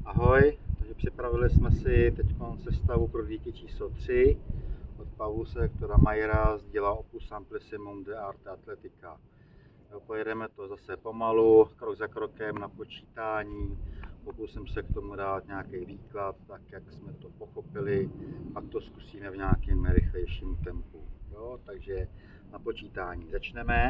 Ahoj, takže připravili jsme si teď sestavu pro dýky číslo 3 od Pauluse Hectora Maira z díla Opus Simplissimum de Arte Atletica. Pojedeme to zase pomalu, krok za krokem na počítání. Pokusím se k tomu dát nějaký výklad, tak jak jsme to pochopili, pak to zkusíme v nějakém rychlejším tempu. Jo, takže na počítání začneme.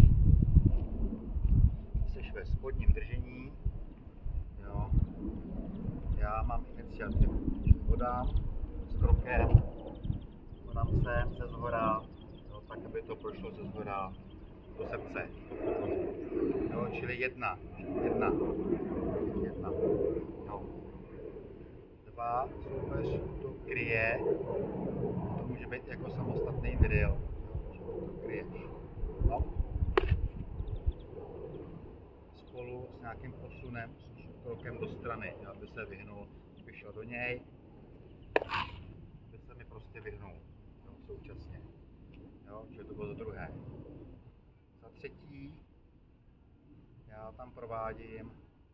Jsi ve spodním držení. Jo. Já mám iniciativu, podám s krokem, podám sem ze zhora, jo, tak aby to prošlo ze zhora do srdce. Jo, čili jedna, jo. 2, soupeř to kryje, to může být jako samostatný drill, že to kryješ. No. Spolu s nějakým posunem, s krokem do strany, aby se vyhnul, kdybych šel do něj, aby se mi prostě vyhnul, jo, současně. Jo, čili to bylo za druhé. Za třetí, já tam provádím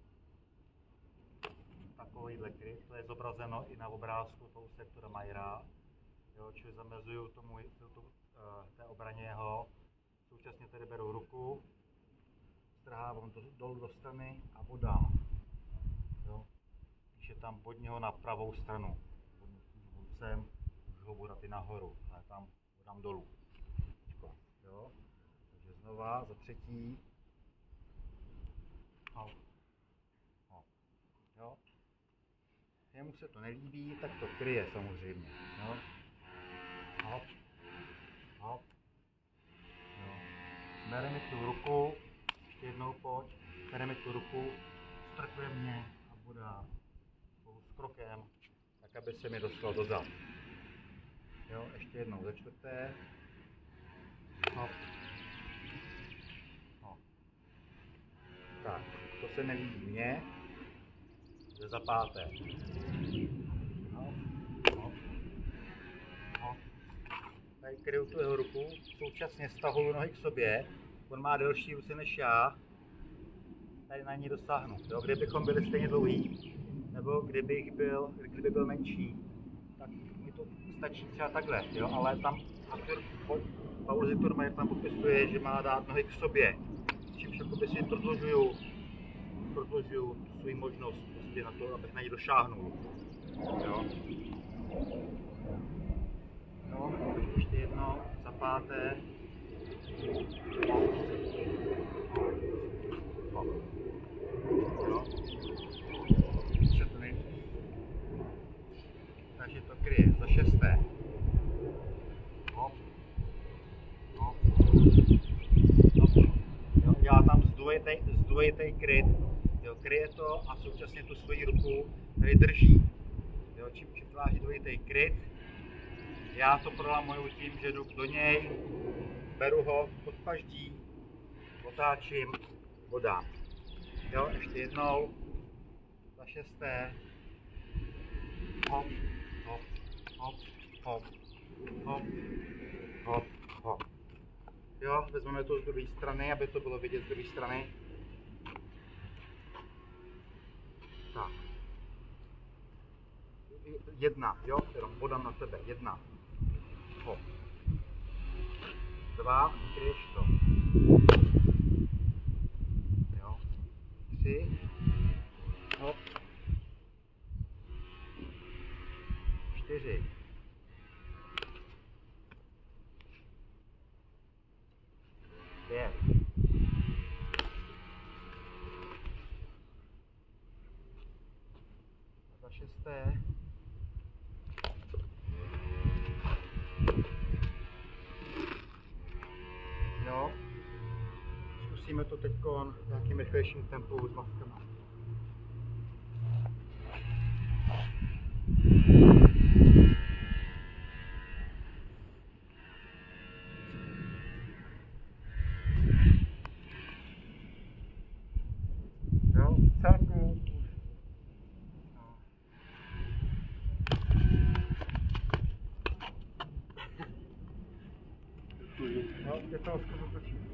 takovýhle kryt, to je zobrazeno i na obrázku Pauluse Hectora Maira, jo, čili zamezuju tomu, té obraně jeho, současně tedy beru ruku, strhávám to dolů do strany a bodám. Jo. Když je tam bod něho na pravou stranu, sem, už ho bodat i nahoru, ale tam bodám dolů. Jo. Takže znova, za třetí. Hop. Hop. Jo. Jemu se to nelíbí, tak to kryje samozřejmě. Jo. Hop. Hop. Jo. Bere mi tu ruku, ještě jednou pojď, bere mi tu ruku, strkuje mě a bodá spolu s krokem, tak aby se mi dostal do zad. Jo, ještě jednou za čtvrté. Hop. Hop. Tak, to se nelíbí mně. Za páté. Hop. Hop. Hop. Tady kryju tu jeho ruku, současně stahuju nohy k sobě. On má delší ruce než já. Tady na ní dosáhnu. Jo, kdybychom byli stejně dlouhý, nebo kdyby byl menší, tak mi to stačí třeba takhle, jo, ale tam Paulus Hector Mair tam popisuje, že má dát nohy k sobě, čímž jakoby si prodlužuju svou možnost prostě na to, abych na ní došáhnul. Jo. No, ještě jedno, za páté. Jo. Se to nelíbí. Takže to kryje. Za šesté. Hop. Hop. Hop. Jo, dělá tam zdvojitý kryt. Jo, kryje to a současně tu svoji ruku tady drží. Jo, čím vytváří dvojitý kryt. Já to prolamuju tím, že jdu do něj, beru ho pod paždí, otáčím, bodám. Jo, ještě jednou, za šesté, hop, hop, hop, hop, hop, hop, hop. Jo, vezmeme to z druhé strany, aby to bylo vidět z druhé strany. Tak. Jedna, jo, jenom bodám na tebe, jedna, hop. 2, kryješ to. Jo. 3, hop. 4. 5. Za šesté. Jo. Zkusíme to teď v nějakým rychlejším tempu s maskama. Jo, celku. Jo, je to zkusit točit.